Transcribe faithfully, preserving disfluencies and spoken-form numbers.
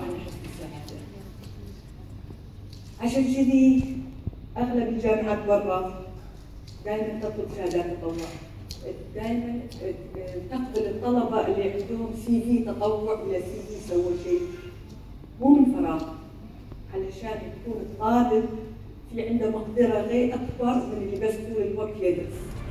من حس السعاده. عشان كذي اغلب الجامعات برا دائما تطلب شهادات تطوع، دائما تقبل الطلبه اللي عندهم سي في تطوع ولا سي في سووا شيء، مو من فراغ، علشان يكون الطالب في عنده مقدره غير اكبر من اللي بس طول الوقت يدرس.